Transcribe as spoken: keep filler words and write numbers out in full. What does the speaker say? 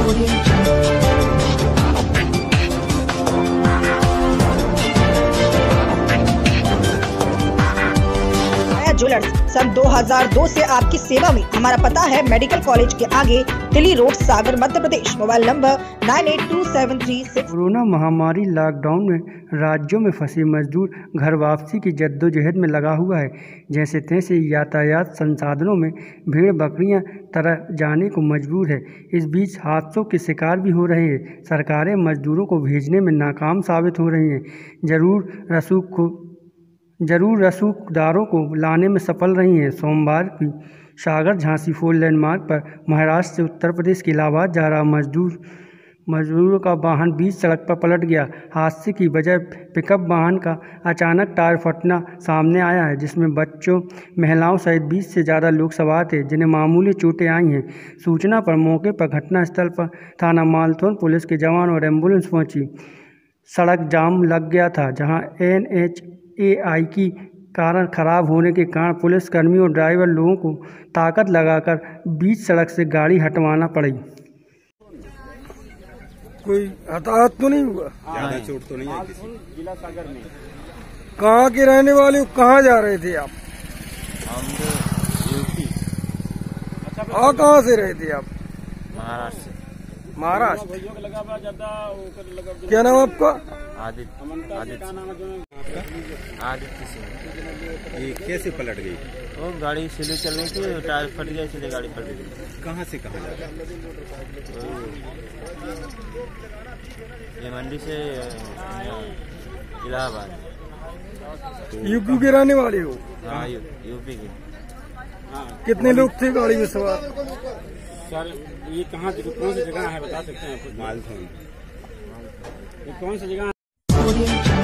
Jewellers सन दो हज़ार दो से आपकी सेवा में। हमारा पता है मेडिकल कॉलेज के आगे, Delhi road, Sagar, Madhya Pradesh. Mobile number nine eight two seven three six. Corona महामारी लॉकडाउन में राज्यों में फंसे मजदूर घर वापसी की जद्दोजहद में लगा हुआ है। जैसे तैसे यातायात संसाधनों में भेड़ बकरियां तरह जाने को मजबूर है। इस बीच हादसों के शिकार भी हो रहे हैं। सरकारें मजदूरों को भेजने में नाकाम साबित हो रही हैं। जरूर रसूख को जरूर रसूखदारों को लाने में सफल रही हैं। सोमवार की सागर झांसी फोर लेन मार्ग पर महाराष्ट्र से उत्तर प्रदेश के इलाहाबाद जा रहा मजदूर मजदूरों का वाहन बीच सड़क पर पलट गया। हादसे की वजह पिकअप वाहन का अचानक टायर फटना सामने आया है, जिसमें बच्चों, महिलाओं सहित बीस से ज़्यादा लोग सवार थे, जिन्हें मामूली चोटें आई हैं। सूचना पर मौके पर घटनास्थल पर थाना मालथौन पुलिस के जवान और एम्बुलेंस पहुंची। सड़क जाम लग गया था, जहां एन एच ए आई की कारण खराब होने के कारण पुलिस कर्मियों और ड्राइवर लोगों को ताकत लगाकर बीच सड़क से गाड़ी हटवाना पड़ी। कोई हताहत तो नहीं हुआ? ज्यादा चोट तो नहीं आई किसी? जिला सागर में। कहाँ के रहने वाले हो? कहाँ जा रहे थे आप? हम यूपी। आ कहाँ से रहे थे आप? महाराष्ट्र से। महाराष्ट्र। क्या नाम आपका? आदित्य। आदित्य आदित्य सिंह। ये कैसे पलट गई? वो गाड़ी स्लो चल रही थी, टायर फट गया, इसलिए गाड़ी पलट गई। कहाँ से कहाँ जा रहा है? ये मंडी से इलाहाबाद। यूपी के रहने वाले हो? हाँ, यूपी के। कितने लोग थे गाड़ी में सवार? सर ये कहाँ कौन सी जगह है बता सकते हैं? मालथौन। ये कौन सी जगह?